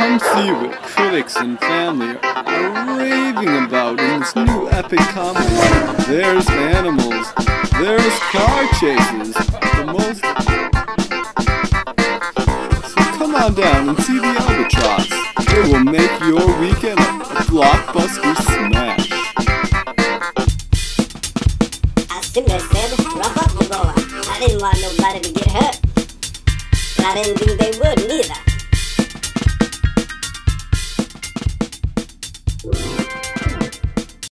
Come see what critics and family are raving about in this new epic comedy. There's animals, there's car chases, the most... So come on down and see the Albatross. It will make your weekend a blockbuster smash. I simply said, rough up, my boy. I didn't want nobody to get hurt. But I didn't think they would neither.